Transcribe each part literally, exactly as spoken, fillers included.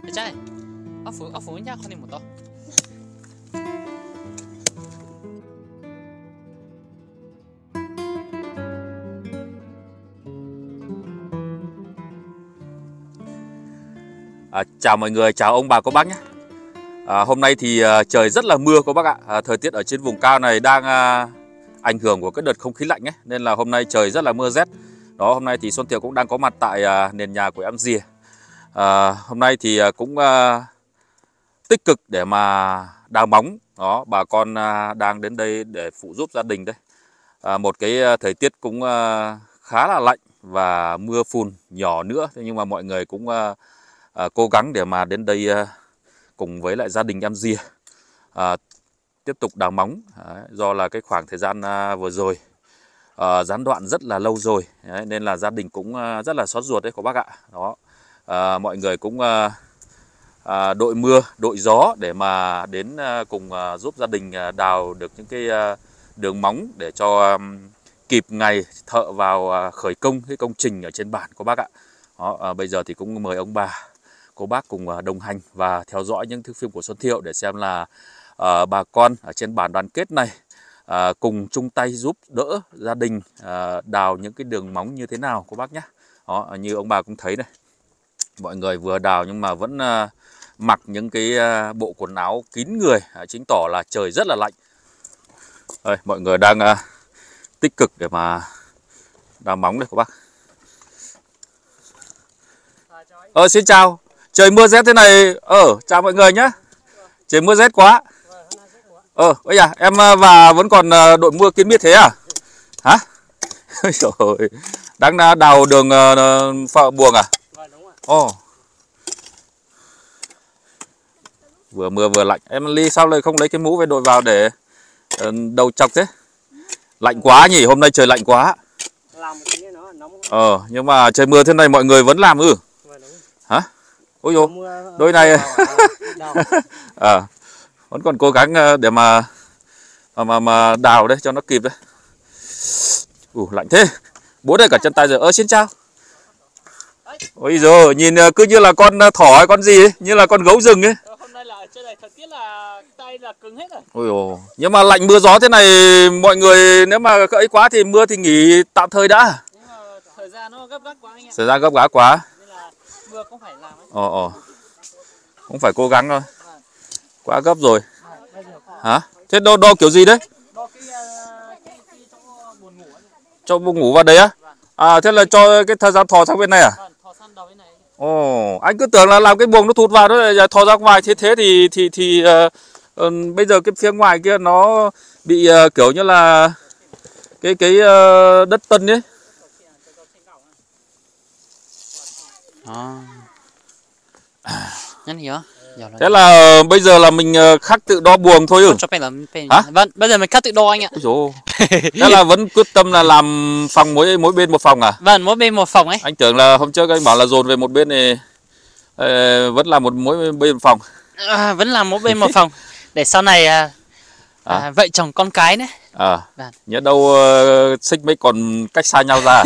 Cái trai, ở phủ ở phủ nhá con đi một to. À, chào mọi người, chào ông bà cô bác nhé. À, hôm nay thì à, trời rất là mưa cô bác ạ. À, thời tiết ở trên vùng cao này đang à, ảnh hưởng của cái đợt không khí lạnh ấy, nên là hôm nay trời rất là mưa rét. Đó, hôm nay thì Xuân Thiệu cũng đang có mặt tại à, nền nhà của em Dìa. À, hôm nay thì à, cũng à, tích cực để mà đào móng. Đó, bà con à, đang đến đây để phụ giúp gia đình đây. À, một cái à, thời tiết cũng à, khá là lạnh và mưa phùn nhỏ nữa, thế nhưng mà mọi người cũng à, À, cố gắng để mà đến đây à, cùng với lại gia đình em Dìa à, tiếp tục đào móng. Đấy, do là cái khoảng thời gian à, vừa rồi à, gián đoạn rất là lâu rồi. Đấy, nên là gia đình cũng à, rất là xót ruột đấy cô bác ạ. Đó, à, mọi người cũng à, à, đội mưa đội gió để mà đến à, cùng à, giúp gia đình à, đào được những cái à, đường móng để cho à, kịp ngày thợ vào à, khởi công cái công trình ở trên bản cô bác ạ. Đó, à, bây giờ thì cũng mời ông bà cô bác cùng đồng hành và theo dõi những thước phim của Xuân Thiệu để xem là uh, bà con ở trên bản đoàn kết này uh, cùng chung tay giúp đỡ gia đình uh, đào những cái đường móng như thế nào cô bác nhé. Đó, như ông bà cũng thấy này, mọi người vừa đào nhưng mà vẫn uh, mặc những cái uh, bộ quần áo kín người, uh, chứng tỏ là trời rất là lạnh. Đây, mọi người đang uh, tích cực để mà đào móng đây cô bác. Ờ, xin chào. Trời mưa rét thế này, ờ, chào mọi người nhé. Trời mưa rét quá. Ờ, ôi à, em và vẫn còn đội mưa kín mít thế à? Hả? Ôi trời ơi, đang đào đường uh, buồng à? Ồ. Oh. Vừa mưa vừa lạnh. Em Ly sao lại không lấy cái mũ về đội vào để uh, đầu chọc thế? Lạnh quá nhỉ, hôm nay trời lạnh quá. Ờ, nhưng mà trời mưa thế này mọi người vẫn làm ư? Hả? Ôi dồi, đôi này à, vẫn còn cố gắng để mà mà mà đào đấy cho nó kịp đấy. Ủ lạnh thế. Bố đây cả chân tay rồi. Ơ xin chào. Ôi giời, nhìn cứ như là con thỏ hay con gì ấy, như là con gấu rừng ấy. Hôm nay là ở trên này thời tiết là tay là cứng hết rồi. Ôi dồi, nhưng mà lạnh mưa gió thế này mọi người nếu mà ấy quá thì mưa thì nghỉ tạm thời đã. Nhưng mà thời gian nó gấp gáp quá anh ạ. Thời gian gấp gáp quá. Nên là mưa cũng phải làm ấy. Ồ ồ. Cũng phải cố gắng thôi. Quá gấp rồi. Hả? Thế đo đo kiểu gì đấy? Đo cái, cái, cái chỗ buồng ngủ ấy. Cho buồng ngủ vào đấy á? À thế là cho cái thời gian thò sang bên này à? Vâng, thò sang đầu bên này. Ồ, anh cứ tưởng là làm cái buồng nó thụt vào đó thò ra ngoài thế thế thì thì thì uh, uh, bây giờ cái phía ngoài kia nó bị uh, kiểu như là cái cái uh, đất tân ấy. Nhắn hiểu. Thế là bây giờ là mình khắc tự đo buồng thôi ư? Hả? Vâng, bây giờ mình khắc tự đo anh ạ. Thế là vẫn quyết tâm là làm phòng mỗi mỗi bên một phòng à? Vâng, mỗi bên một phòng ấy. Anh tưởng là hôm trước anh bảo là dồn về một bên này uh, vẫn là một mỗi bên một phòng. À, vẫn là mỗi bên một phòng để sau này à, à? À, vợ chồng con cái đấy. À, vâng. Nhớ đâu uh, xích mấy còn cách xa nhau ra.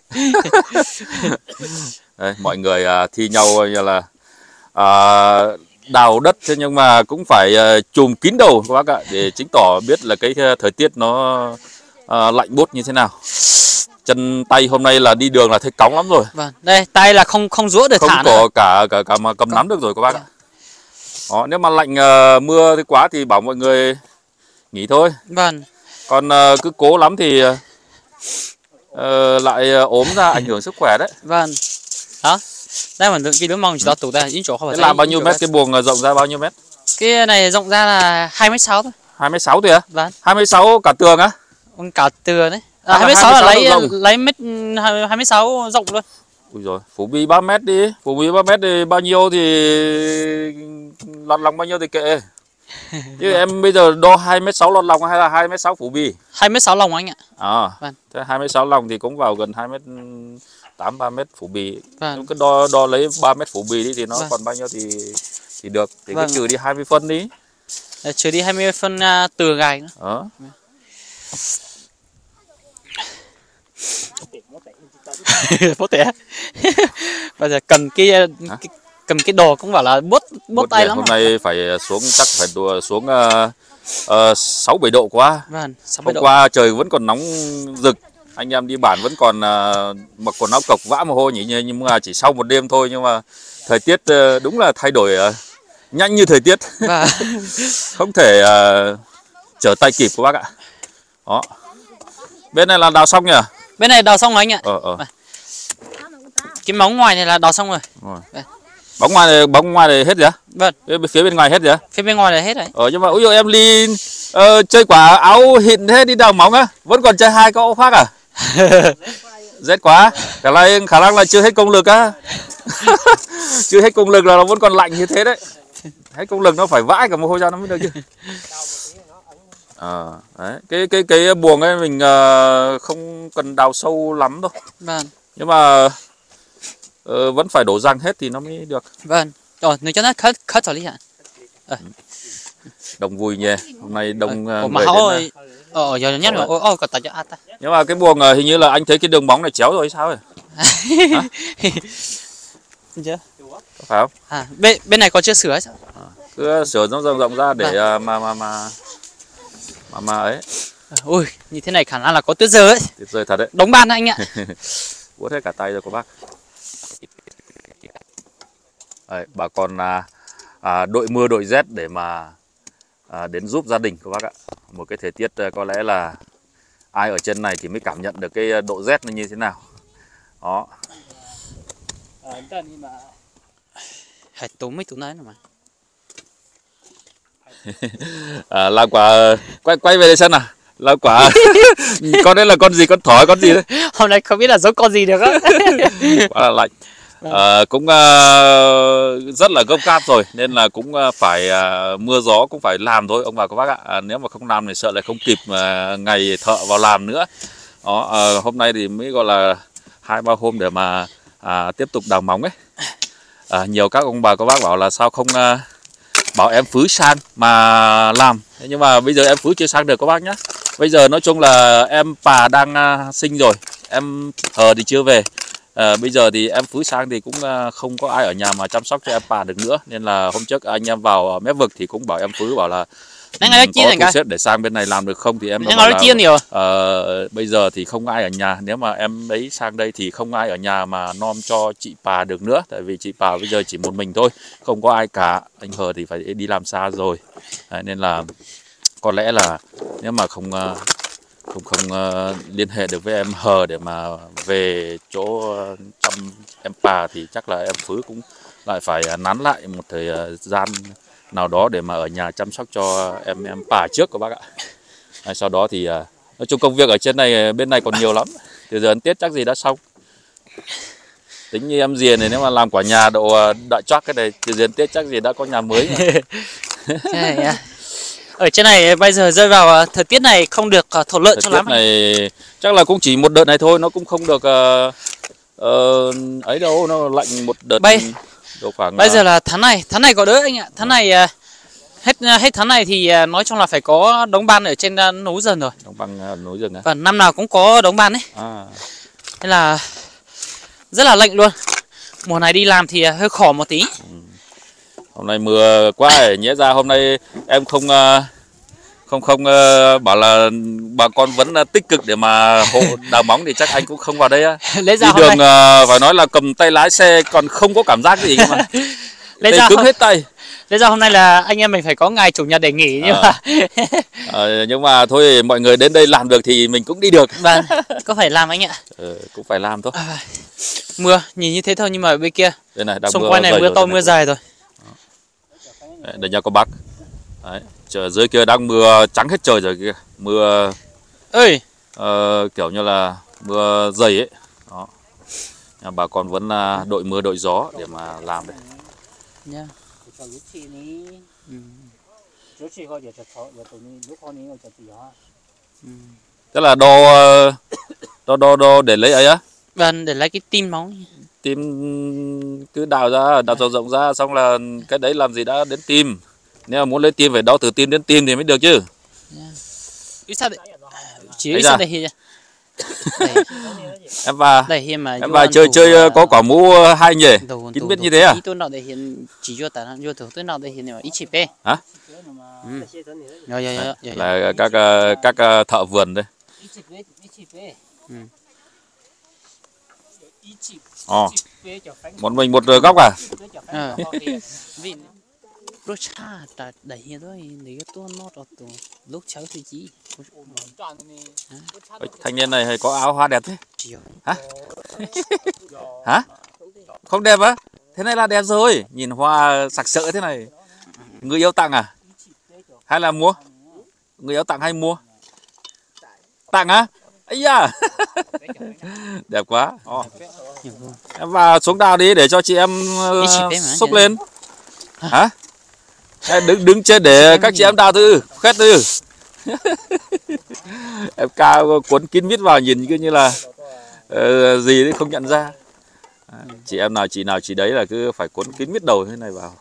Đây, mọi người uh, thi nhau như là uh, đào đất, thế nhưng mà cũng phải uh, chùm kín đầu các bác ạ, để chứng tỏ biết là cái thời tiết nó uh, lạnh buốt như thế nào. Chân tay hôm nay là đi đường là thấy cóng lắm rồi. Vâng, đây tay là không không rũa được, không thả có nữa. cả cả cả mà cầm nắm được rồi các bác ạ. Đó, nếu mà lạnh uh, mưa thì quá thì bảo mọi người nghỉ thôi. Vâng. Còn uh, cứ cố lắm thì uh, lại uh, ốm ra ảnh hưởng sức khỏe đấy. Vâng. Đó. Đây mình cái đứa mong chỉ đó tủ ta những chỗ không phải. Thế là bao nhiêu mét cái buồng rộng ra bao nhiêu mét? Cái này rộng ra là hai mét sáu thôi. hai mét sáu thôi á? Vâng. hai mét sáu cả tường á? Cả tường đấy. À, hai mét sáu là lấy lấy mét hai mét sáu rộng luôn. Ui rồi, phủ bì ba mét đi, phủ bì ba mét thì bao nhiêu thì lọt lòng bao nhiêu thì kệ. Chứ em bây giờ đo hai mét sáu lọt lòng hay là hai mét sáu phủ bì? hai mét sáu lòng anh ạ. À, vâng. Thế hai mét sáu lòng thì cũng vào gần hai mét tám, ba mét phủ bì. Vâng. Nếu cứ đo đo lấy ba mét phủ bì đi thì nó vâng. còn bao nhiêu thì thì được. Thì vâng. cứ trừ đi hai mươi phân đi. Để trừ đi hai mươi phân uh, tường gài nữa. Đó. Phố tẻ. Bây giờ cần cái, cái cầm cái đồ cũng bảo là bốt bốt tay lắm. Hôm rồi. nay phải xuống chắc phải đùa xuống sáu bảy độ quá. Vâng, sáu Hôm bảy độ. qua trời vẫn còn nóng rực, anh em đi bản vẫn còn uh, mặc quần áo cộc vã mồ hôi nhỉ, nhưng mà chỉ sau một đêm thôi, nhưng mà thời tiết uh, đúng là thay đổi uh, nhanh như thời tiết. Vâng. Không thể uh, trở tay kịp các bác ạ. Đó. Bên này là đào xong nhỉ? Bên này đào xong rồi anh ạ. Ờ, ờ. Cái móng ngoài này là đào xong rồi. rồi. Bóng ngoài này, bóng ngoài này hết rồi á? Vâng. Phía bên ngoài hết rồi á? Phía bên ngoài là hết rồi. Ờ, nhưng mà ui dồi, em đi uh, chơi quả áo hịn thế đi đào móng á, vẫn còn chơi hai câu khác à? Rét quá, khả năng khả năng là chưa hết công lực á. Chưa hết công lực là nó vẫn còn lạnh như thế đấy. Hết công lực nó phải vãi cả mồ hôi ra nó mới được chứ. À, đấy. Cái cái cái buồng ấy mình uh, không cần đào sâu lắm đâu. Vâng. Nhưng mà uh, vẫn phải đổ răng hết thì nó mới được. Vâng. Rồi, nếu cho nó khất khất rồi đi ạ. Ờ. Đông vui nhỉ. Hôm nay đông Ờ, uh, mà người họ đến. Ờ, giờ nhất rồi. Ôi, ôi, còn tại cho ta. Nhưng mà cái buồng uh, hình như là anh thấy cái đường bóng này chéo rồi hay sao rồi? Chưa? Phải không? À, bên bên này còn chưa sửa sao? À, cứ sửa rộng rộng rộng ra để uh, mà mà mà mà mà ấy. Ui, như thế này khả năng là có tuyết rơi ấy. Tuyết rơi thật đấy. Đóng ban anh ạ. Uống hết cả tay rồi cô bác. Đấy, bà con à, à, đội mưa đội rét để mà à, đến giúp gia đình các bác ạ. Một cái thời tiết có lẽ là ai ở trên này thì mới cảm nhận được cái độ rét nó như thế nào. Đó. Hãy tốn mấy tụi này mà. À, làm quả quay quay về đây xem nào. Làm quả con đấy là con gì, con thỏ con gì đấy? Hôm nay không biết là giống con gì được á. Quá là lạnh. À, cũng uh, rất là gấp gáp rồi nên là cũng uh, phải uh, mưa gió cũng phải làm thôi ông bà các bác ạ. À, nếu mà không làm thì sợ lại không kịp uh, ngày thợ vào làm nữa. Đó, uh, hôm nay thì mới gọi là hai ba hôm để mà uh, tiếp tục đào móng ấy. Uh, nhiều các ông bà các bác bảo là sao không uh, bảo em Phứ sang mà làm. Thế nhưng mà bây giờ em Phứ chưa sang được các bác nhé. Bây giờ nói chung là em Pà đang uh, sinh rồi, em Hờ thì chưa về. À, bây giờ thì em Phứ sang thì cũng uh, không có ai ở nhà mà chăm sóc cho em Pà được nữa. Nên là hôm trước anh em vào uh, mép vực thì cũng bảo em Phứ bảo là um, có thu xếp để sang bên này làm được không. Thì em nó bảo là uh, bây giờ thì không ai ở nhà. Nếu mà em ấy sang đây thì không ai ở nhà mà nom cho chị Pà được nữa. Tại vì chị Pà bây giờ chỉ một mình thôi, không có ai cả. Anh Hờ thì phải đi làm xa rồi. Đấy, nên là có lẽ là nếu mà không uh, không không uh, liên hệ được với em Hờ để mà về chỗ uh, chăm em Pà thì chắc là em Phứ cũng lại phải uh, nán lại một thời uh, gian nào đó để mà ở nhà chăm sóc cho em em Pà trước các bác ạ. À, sau đó thì uh, nói chung công việc ở trên này bên này còn nhiều lắm. Từ giờ đến Tết chắc gì đã xong. Tính như em Diền này nếu mà làm quả nhà độ uh, đợi choác cái này từ giờ đến Tết chắc gì đã có nhà mới. Ở trên này bây giờ rơi vào thời tiết này không được uh, thuận lợi cho lắm. Thời tiết này chắc là cũng chỉ một đợt này thôi, nó cũng không được uh, uh, ấy đâu, nó lạnh một đợt. Bây, độ khoảng bây giờ là tháng này, tháng này có đỡ anh ạ. Tháng này uh, hết hết tháng này thì uh, nói chung là phải có đống ban ở trên uh, núi rừng rồi. Đống băng uh, núi rừng á. Và năm nào cũng có đống ban đấy. À. Nên là rất là lạnh luôn. Mùa này đi làm thì uh, hơi khổ một tí. Ừ. Hôm nay mưa quá rồi, nhẽ ra hôm nay em không uh, không không uh, bảo là bà con vẫn uh, tích cực để mà hộ đào móng thì chắc anh cũng không vào đây á. Đi đường uh, phải nói là cầm tay lái xe còn không có cảm giác gì mà. Lấy ra cứng hôm... hết tay. Lấy ra hôm nay là anh em mình phải có ngày chủ nhật để nghỉ nhưng à. mà à, nhưng mà thôi mọi người đến đây làm được thì mình cũng đi được. Vâng, có phải làm anh ạ. Ừ, cũng phải làm thôi. À, mưa nhìn như thế thôi nhưng mà bên kia đây này, đang xung quanh này mưa to mưa dài rồi. Đấy, đây nha cô bác. Đấy, trời dưới kia đang mưa trắng hết trời rồi kia, mưa ơi uh, kiểu như là mưa dày ấy. Đó. Nhưng bà con vẫn uh, đội mưa đội gió để mà làm đấy. Yeah. Tức là đo đo đo đo để lấy ấy á. Vâng, để lấy cái tim móng. Tim cứ đào ra, đào rộng rộng ra xong là cái đấy làm gì đã đến tim. Nếu mà muốn lấy tim phải đo từ tim đến tim thì mới được chứ. Ít sao đấy? Chỉ ít sao đây. Em và Đây hiện mà em và chơi chơi có quả mũ hai nhỉ? Kín biết như thế à? Tôi nào để hiện chỉ cho ta vô thử tôi nào để hiện mà ít chỉ pe. Hả? Ừ. Rồi rồi rồi. Là các các thợ vườn đây. Ừ. Ồ. Một mình một góc à? Ờ. Vì lúc cha ta đẩy hiện thôi để cái tôi nó ở tụ lúc cháu thì chỉ. Thanh niên này có áo hoa đẹp thế? Chiều. Hả? Hả? Không đẹp á? Thế này là đẹp rồi. Nhìn hoa sặc sỡ thế này. Người yêu tặng à? Hay là mua? Người yêu tặng hay mua? Tặng á? Ấy da. Đẹp quá. Oh. Em vào xuống đào đi để cho chị em uh, xúc lên. Hả? Em đứng đứng trên để các chị em đào tư, khét tư. Em cao cuốn kín mít vào nhìn cứ như là uh, gì đấy không nhận ra. À, chị em nào chị nào chị đấy là cứ phải cuốn kín mít đầu thế này vào.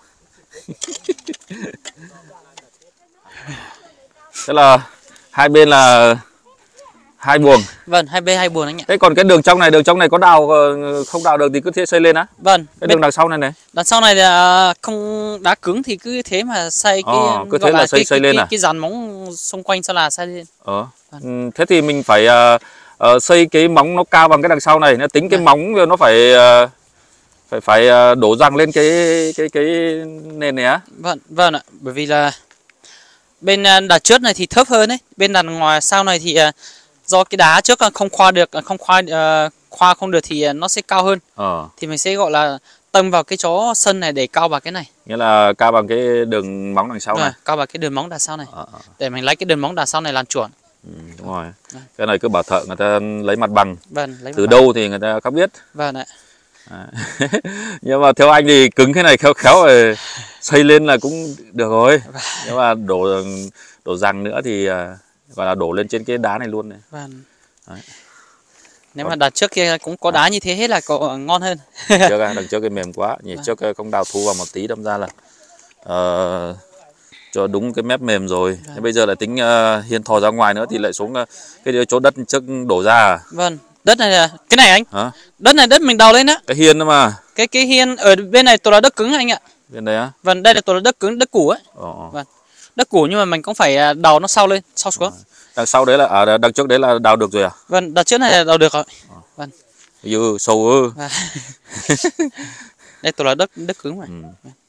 Thế là hai bên là hai buồng. Vâng, hai bên hai buồng anh ạ. Thế còn cái đường trong này, đường trong này có đào không đào được thì cứ thế xây lên á? Vâng. Cái đường đằng sau này này. Đằng sau này là không đá cứng thì cứ thế mà xây cái ờ, cứ thế là, là xây cái, xây cái, lên cái, à? cái dàn móng xung quanh sao là xây lên. Ờ. Vâng. Thế thì mình phải uh, uh, xây cái móng nó cao bằng cái đằng sau này, nó tính cái vâng. Móng nó phải uh, phải phải uh, đổ răng lên cái cái cái nền này á. Vâng, vâng ạ, bởi vì là bên đằng trước này thì thấp hơn đấy, bên đằng ngoài sau này thì uh, do cái đá trước không khoa được, không khoa uh, khoa không được thì nó sẽ cao hơn. Ờ. Thì mình sẽ gọi là tâm vào cái chó sân này để cao vào cái này. Nghĩa là cao bằng cái đường móng đằng sau rồi, này. Cao vào cái đường móng đằng sau này. Ờ. Để mình lấy cái đường móng đằng sau này làm chuẩn. Ừ, đúng rồi. À. Cái này cứ bảo thợ người ta lấy mặt bằng. Vâng, lấy từ mặt đâu bằng. Thì người ta không biết. Vâng ạ. À. Nhưng mà theo anh thì cứng thế này khéo khéo rồi xây lên là cũng được rồi. Vâng. Nhưng mà đổ đổ răng nữa thì gọi là đổ lên trên cái đá này luôn này. Vâng. Đấy. Nếu còn... mà đặt trước kia cũng có đá như thế hết là có ngon hơn. Trước đằng trước cái mềm quá, nhỉ. Vâng. Trước không đào thu vào một tí đâm ra là uh, cho đúng cái mép mềm rồi. Vâng. Thế bây giờ lại tính uh, hiên thò ra ngoài nữa thì lại xuống uh, cái chỗ đất trước đổ ra à? Vâng, đất này là cái này anh. Hả? Đất này đất mình đào lên á. Cái hiên đó mà. Cái cái hiên ở bên này toàn là đất cứng anh ạ. Bên đây á? Vâng, đây là toàn là đất cứng, đất củ ấy. Ồ. Vâng. Đất củ nhưng mà mình cũng phải đào nó sau lên, sau xuống. À. Đằng sau đấy là à, đằng trước đấy là đào được rồi à? Vâng, đằng trước này là đào được rồi. À. Vâng. Dư sâu ư. Vâng. Đây toàn là đất đất cứng mà. Ừ.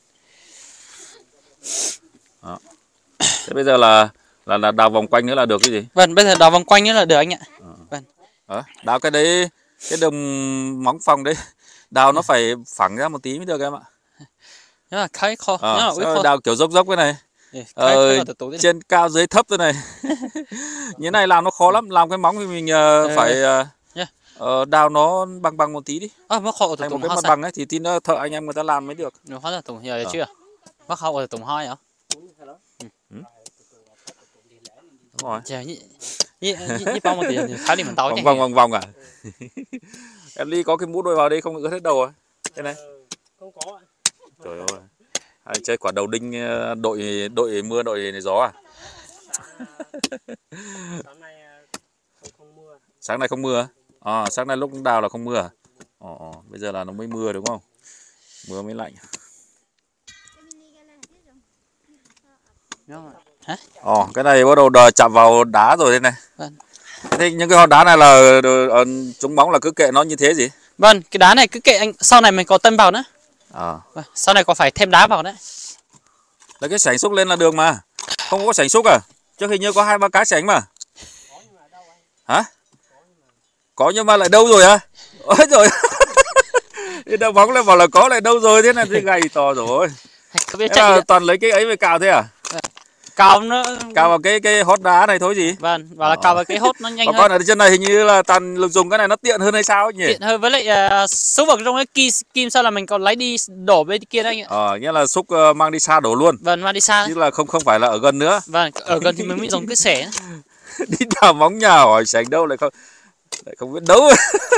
Đó. Thế bây giờ là là là đào vòng quanh nữa là được cái gì? Vâng, bây giờ đào vòng quanh nữa là được anh ạ. À. Vâng. À, đào cái đấy, cái đường móng phòng đấy, đào nó phải phẳng ra một tí mới được em ạ. Nhưng mà khai khó. À, nhưng mà đào kiểu dốc dốc cái này. Ờ, trên cao dưới thấp thế này. Như này làm nó khó lắm, làm cái móng thì mình uh, phải uh, yeah. uh, đào nó bằng bằng một tí đi. À, bác họ thành một cái mặt bằng ấy thì tin thợ anh em người ta làm mới được. Nó hóa là tổng giờ chưa? Bác họ ở tổng hai hả? Ừ. Đúng rồi. Chà, như như như bao một tiền khá đi mình tao chứ. Vòng vòng vòng à? Em Ly có cái mũ đội vào đây không ướt hết đầu à? Thế này. Không có ạ. Trời ơi. Hay chơi quả đầu đinh đội đội mưa đội gió à? Sáng nay không mưa. Sáng nay không mưa? À, sáng nay lúc đào là không mưa à? Ồ, ồ, bây giờ là nó mới mưa đúng không? Mưa mới lạnh. Hả? Ồ, cái này bắt đầu đờ chạm vào đá rồi đây này. Vâng. Thế những cái hòn đá này là trúng bóng là cứ kệ nó như thế gì? Vâng, cái đá này cứ kệ anh, sau này mình có tân vào nữa. À. Vâng, sau này có phải thêm đá vào đấy. Là cái sảnh xúc lên là đường mà. Không có sảnh xúc à? Trước hình như có hai ba cái sảnh mà. Hả? Có nhưng mà lại đâu rồi à? Ôi rồi. Cái đầu bóng lại bảo là có lại đâu rồi, thế này thì gầy to rồi. Thế là toàn lấy cái ấy về cào thế à? Cào nó cào vào cái cái hốt đá này thôi gì? Vâng, và là cào vào cái hốt nó nhanh hơn. Con ở trên này hình như là toàn dùng cái này nó tiện hơn hay sao nhỉ? Tiện hơn, với lại uh, xúc vào trong cái kim, kim sao là mình còn lấy đi đổ bên kia đấy anh ạ. Ờ, nghĩa là xúc uh, mang đi xa đổ luôn. Vâng, mang đi xa. Chứ là không không phải là ở gần nữa. Vâng, ở gần thì mình mới dùng cái xẻ. Đi đào móng nhà hỏi sảnh đâu lại không lại không biết đấu.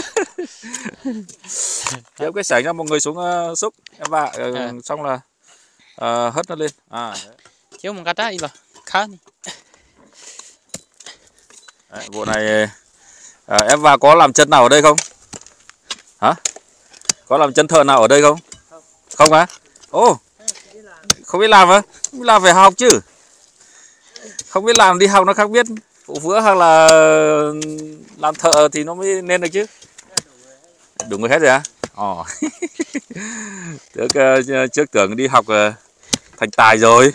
Kéo cái sảnh ra một người xuống uh, xúc em vạ uh, à. Xong là uh, hất nó lên. À. Thiếu một cái trái vào khá đi. Đấy, vụ này à, em vào có làm chân nào ở đây không? Có làm chân thợ nào ở đây không? Không. Không á? Ồ, không biết làm á? Không biết làm phải học chứ. Không biết làm đi học nó khác biết. Phụ vữa hoặc là làm thợ thì nó mới nên được chứ. Đủ người hết rồi á? Ồ. trước, trước tưởng đi học thành tài rồi.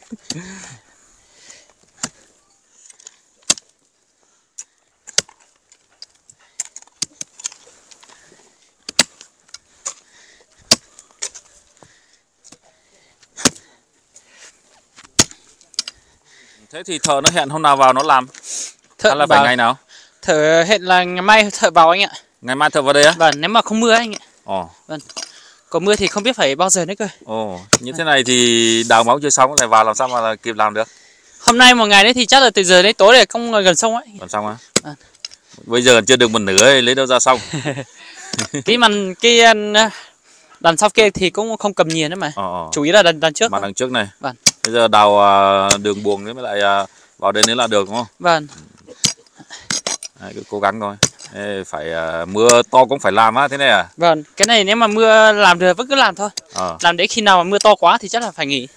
Thế thì thợ nó hẹn hôm nào vào nó làm? Thợ Hay là vào, phải ngày nào? thợ hẹn là ngày mai thợ vào anh ạ. Ngày mai thợ vào đây á? Vâng, nếu mà không mưa anh ạ. Ồ. Vâng. Có mưa thì không biết phải bao giờ nữa cơ. Ồ, như thế này thì đào móng chưa xong lại vào làm sao mà kịp làm được? Hôm nay một ngày đấy thì chắc là từ giờ đến tối để không gần xong ấy. Còn xong á? À. Bây giờ chưa được một nửa ấy, lấy đâu ra xong? Cái màn cái đằng sau kia thì cũng không cầm nhiều nữa mà. Ờ, ờ. Chủ yếu là đằng, đằng trước. Mà đằng trước này. Vâng. Bây giờ đào đường buồng đấy mới lại vào đây nữa là được đúng không? Vâng. Đấy, cứ cố gắng thôi. Ê, phải mưa to cũng phải làm á, thế này à? Vâng, cái này nếu mà mưa làm được vẫn cứ làm thôi. Ờ. Làm đến khi nào mà mưa to quá thì chắc là phải nghỉ.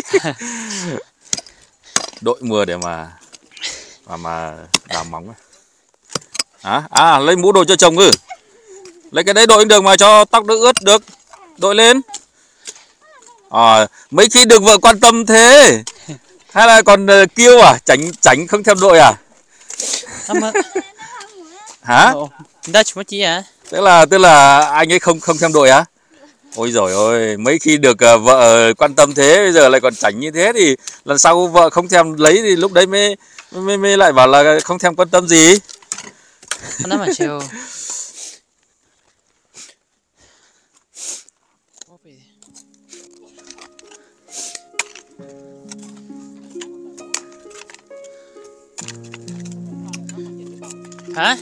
Đội mưa để mà mà mà đào móng. À, à lấy mũ đội cho chồng ư? Lấy cái đấy đội được mà cho tóc đỡ ướt được. Đội lên. À, mấy khi được vợ quan tâm thế. Hay là còn uh, kêu à? Tránh tránh không thèm đội à? Hả? Đó chúng chỉ à? Tức là tức là anh ấy không không thèm đội á? Ôi giời ơi, mấy khi được uh, vợ quan tâm thế bây giờ lại còn tránh như thế thì lần sau vợ không thèm lấy thì lúc đấy mới mới, mới lại bảo là không thèm quan tâm gì. Nó mà chiều. Hả?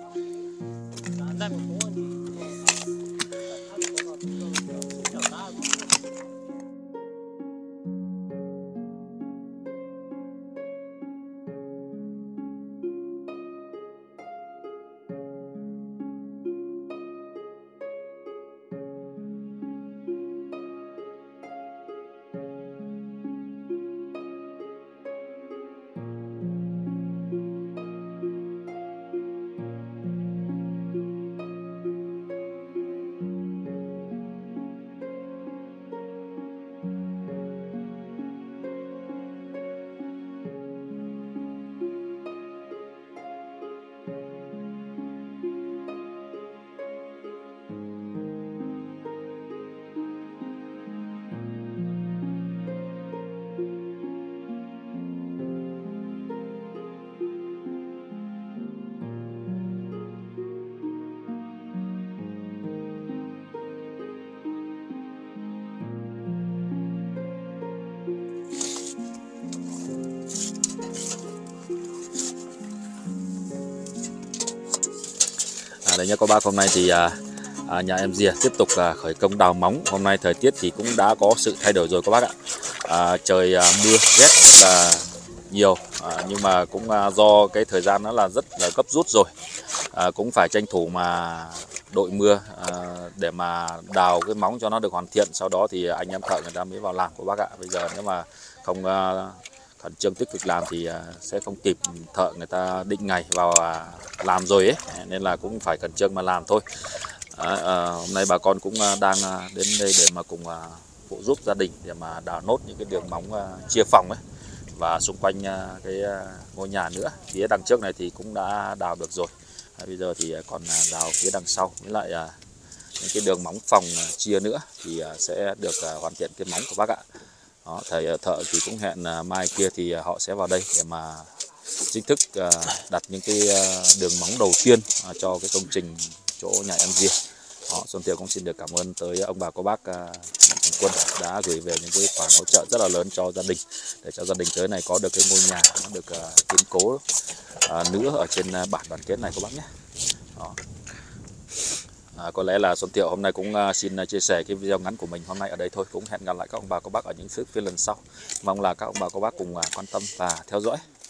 À, đấy nha các bác, hôm nay thì à, à, nhà em Dìa tiếp tục à, khởi công đào móng. Hôm nay thời tiết thì cũng đã có sự thay đổi rồi các bác ạ. À, trời à, mưa rét rất là nhiều, à, nhưng mà cũng à, do cái thời gian nó là rất là gấp rút rồi, à, cũng phải tranh thủ mà đội mưa à, để mà đào cái móng cho nó được hoàn thiện. Sau đó thì anh em thợ người ta mới vào làm các bác ạ. Bây giờ nếu mà không à, khẩn trương tích cực làm thì sẽ không kịp thợ người ta định ngày vào làm rồi ấy, nên là cũng phải khẩn trương mà làm thôi. À, à, hôm nay bà con cũng đang đến đây để mà cùng phụ giúp gia đình để mà đào nốt những cái đường móng chia phòng ấy, và xung quanh cái ngôi nhà nữa. Phía đằng trước này thì cũng đã đào được rồi, à, bây giờ thì còn đào phía đằng sau với lại những cái đường móng phòng chia nữa thì sẽ được hoàn thiện cái móng của bác ạ. Đó, thầy thợ thì cũng hẹn mai kia thì họ sẽ vào đây để mà chính thức đặt những cái đường móng đầu tiên cho cái công trình chỗ nhà em Dìa. Xuân Tiệu cũng xin được cảm ơn tới ông bà cô bác Mạnh Thường Quân đã gửi về những cái khoản hỗ trợ rất là lớn cho gia đình, để cho gia đình tới này có được cái ngôi nhà nó được kiên cố nữa ở trên bản đoàn kết này các bác nhé. Đó. À, có lẽ là Xuân Tiệu hôm nay cũng uh, xin uh, chia sẻ cái video ngắn của mình hôm nay ở đây thôi. Cũng hẹn gặp lại các ông bà cô bác ở những phía lần sau. Mong là các ông bà cô bác cùng uh, quan tâm và theo dõi.